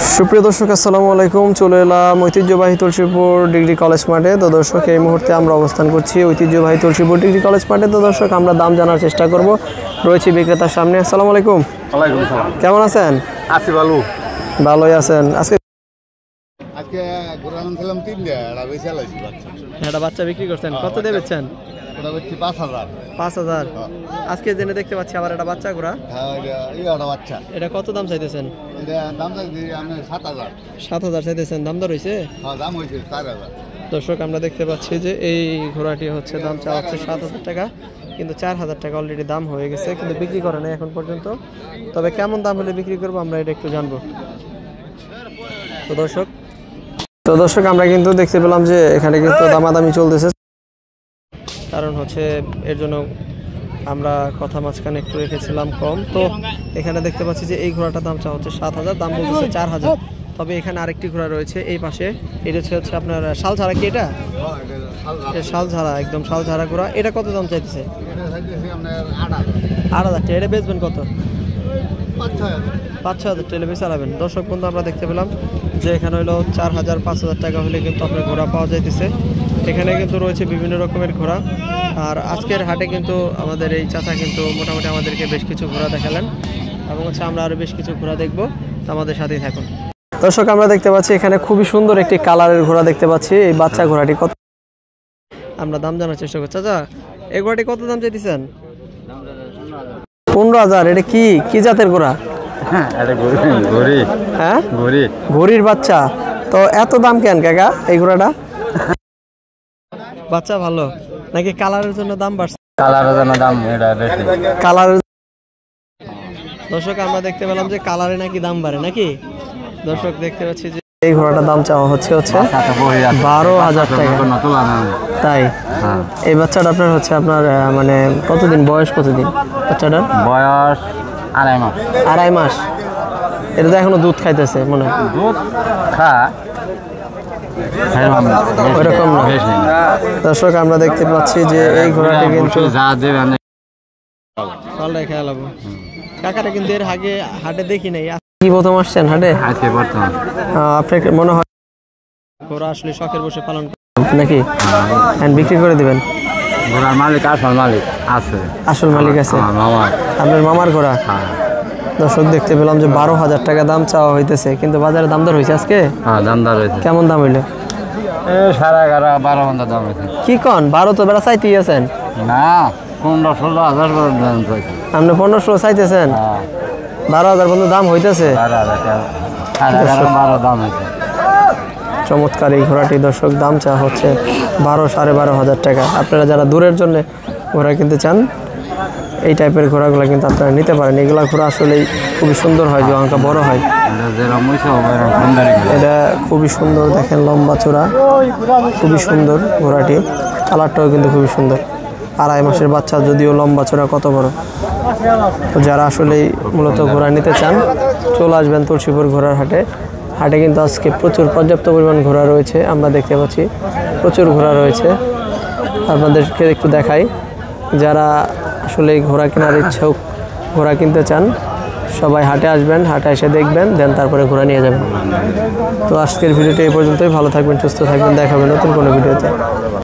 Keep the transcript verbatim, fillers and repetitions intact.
সুপ্রিয় দর্শক আসসালামু আলাইকুম। চলে এলাম ঐতিহ্যবাহী তুলসীপুর ডিগ্রি কলেজ মাঠে। তো দর্শক এই মুহূর্তে আমরা অবস্থান করছি ঐতিহ্যবাহী তুলসীপুর ডিগ্রি কলেজ মাঠে। তো দর্শক আমরা দাম জানার চেষ্টা করব, রয়েছে বিক্রেতার সামনে। আসসালামু আলাইকুম। ওয়ালাইকুম সালাম। কেমন আছেন? আছি ভালো। ভালোই আছেন? আজকে আজকে ঘোরা আনছিলাম তিন দিয়ে এটা বেশি আলাইছি বাচ্চা। একটা বাচ্চা বিক্রি করছেন, কত দিয়ে বেচছেন? ওটা বেচছি পাঁচ হাজার। পাঁচ হাজার। আজকে জেনে দেখতে পাচ্ছি আবার একটা বাচ্চা ঘোরা। হ্যাঁ এটা বাচ্চা। এটা কত দাম চাইতেছেন? এটা দাম চাইছি আমি সাত হাজার। সাত হাজার চাইতেছেন, দাম দর হয়েছে? হ্যাঁ দাম হয়েছে চার হাজার। দর্শক আমরা দেখতে পাচ্ছি যে এই ঘোড়াটি হচ্ছে দাম চাওয়া হচ্ছে সাত হাজার টাকা, কিন্তু চার হাজার টাকা অলরেডি দাম হয়ে গেছে, কিন্তু বিক্রি করে নাই এখন পর্যন্ত। তবে কেমন দাম হলে বিক্রি করবো আমরা এটা একটু জানবো। তো দর্শক তো দর্শক আমরা কিন্তু দেখতে পেলাম যে এখানে কিন্তু দামাদামি চলতেছে, কারণ হচ্ছে এর জন্য আমরা কথা মাঝখানে একটু রেখেছিলাম কম। তো এখানে দেখতে পাচ্ছি যে এই ঘোড়াটার দাম চাওয়া হচ্ছে সাত হাজার, দাম বলতেছে চার হাজার। তবে এখানে আরেকটি ঘোড়া রয়েছে এই পাশে, এটা হচ্ছে হচ্ছে আপনার শাল ঝাড়া। কি এটা? শাল ঝাড়া, একদম শাল ঝাড়া ঘোড়া। এটা কত দাম চাইতেছে? আট হাজার টাকা। এটা বেচবেন কত? পাঁচ ছ হাজার টাকা বেচে চালাবেন। দর্শক বন্ধু আমরা দেখতে পেলাম যে এখানে হলো চার হাজার পাঁচ হাজার টাকা হলে কিন্তু আপনার ঘোড়া পাওয়া যাইতেছে। এখানে কিন্তু রয়েছে বিভিন্ন রকমের ঘোড়া। আর আজকের হাটে কিন্তু আমাদের এই চাচা কিন্তু মোটামুটি আমাদেরকে বেশ কিছু ঘোড়া দেখালেন, এবং হচ্ছে আমরা আরও বেশ কিছু ঘোড়া দেখবো। আমাদের সাথেই থাকুন। দর্শক আমরা দেখতে পাচ্ছি এখানে খুবই সুন্দর একটি কালারের ঘোড়া দেখতে পাচ্ছি। এই বাচ্চা ঘোড়াটি কত? আমরা দাম জানার চেষ্টা করছি। চাচা এই ঘোড়াটি কত দাম চাইতেছেন? পনেরো হাজার। এটা কি কি জাতের ঘোড়া? হ্যাঁ ঘড়ির বাচ্চা। তো এত দাম কেন কাকা এই ঘোড়াটা? বাচ্চা ভালো নাকি কালারের জন্য দাম বাড়ছে? কালারের জন্য দাম এটা বেশি। কালার। দর্শক আমরা দেখতে পেলাম যে কালারে নাকি দাম বাড়ে নাকি। দর্শক দেখতে পাচ্ছি যে এই ঘোড়াটার দাম চাওয়া হচ্ছে হচ্ছে বারো হাজার টাকা। তাই এই বাচ্চাটা আপনার হচ্ছে আপনার মানে কতদিন বয়স? কতদিন বাচ্চাটার বয়স? আড়াই মাস। আড়াই মাস। এটা তো এখনো দুধ খাইতেছে মনে হয়। দুধ খা ওইরকম না। দর্শক আমরা দেখতে পাচ্ছি যে এই ঘোড়াটি কিন্তু কাকাটা কিন্তু এর আগে হাটে দেখি নাই। কি প্রথম আসছেন হাটে? আপনার মনে হয় ঘোড়া আসলে শখের বসে পালন নাকি বিক্রি করে দিবেন? ঘোড়ার মালিক আসল মালিক আছে। আসল মালিক আছে আপনার মামার ঘোড়া। দর্শক দেখতে পেলাম যে বারো হাজার টাকা দাম চাওয়া হইতেছে, কিন্তু বাজারে দাম দর হয়েছে আজকে? হ্যাঁ দাম দর হয়েছে। কেমন দাম হইলো? সাড়ে এগারো বারো ঘন্টা দাম হয়েছে। কি কন? বারো তো বেড়া চাইতেই আছেন না? পনেরো ষোলো হাজার দাম চাইছে। আপনি পনেরো ষোলো চাইতেছেন? বারো হাজার পর্যন্ত দাম হইতেছে। চমৎকার এই ঘোড়াটি দর্শক দাম চাওয়া হচ্ছে বারো সাড়ে বারো হাজার টাকা। আপনারা যারা দূরের জন্য ঘোড়া কিনতে চান এই টাইপের ঘোড়াগুলো কিন্তু আপনারা নিতে পারেন। এগুলা ঘোড়া আসলেই খুবই সুন্দর হয়, জগাঙ্কা বড় হয়। এটা খুবই সুন্দর, দেখেন লম্বা চূড়া, খুবই সুন্দর ঘোড়াটি। কালারটাও কিন্তু খুবই সুন্দর। আড়াই মাসের বাচ্চা, যদিও লম্বা চূড়া কত বড়। তো যারা আসলেই মূলত ঘোড়া নিতে চান চলে আসবেন তুলসীপুর ঘোড়ার হাটে। হাটে কিন্তু আজকে প্রচুর পর্যাপ্ত পরিমাণ ঘোড়া রয়েছে, আমরা দেখতে পাচ্ছি প্রচুর ঘোড়া রয়েছে। আপনাদেরকে একটু দেখাই, যারা আসলে ঘোড়া কেনার ইচ্ছুক, ঘোড়া কিনতে চান, সবাই হাটে আসবেন, হাটে এসে দেখবেন, দেন তারপরে ঘোড়া নিয়ে যাবেন। তো আজকের ভিডিওটা এই পর্যন্তই। ভালো থাকবেন, সুস্থ থাকবেন, দেখাবেন নতুন কোনো ভিডিওতে।